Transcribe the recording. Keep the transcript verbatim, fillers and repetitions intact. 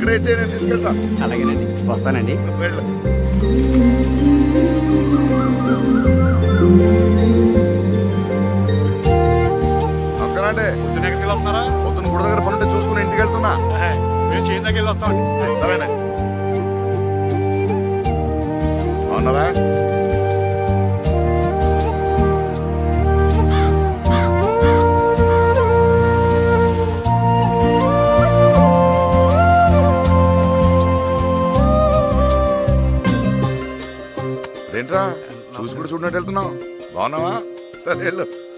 ఇక్కడే చేయి, నేను తీసుకెళ్తా. అలాగేనండి, వస్తానండి. వెళ్ళు. నమస్కారం అండి. పొద్దున ఎక్కడికి వెళ్తున్నారా? పొద్దున గుడి దగ్గర పనుంటే చూసుకుని ఇంటికి వెళ్తున్నా. మేము చేయి దగ్గర వెళ్ళి వస్తామండి. సరేనే. అవునరా? ఏంట్రా చూసి కూడా చూడనట్టు వెళ్తున్నావు? బాగున్నావా? సరే వెళ్ళు.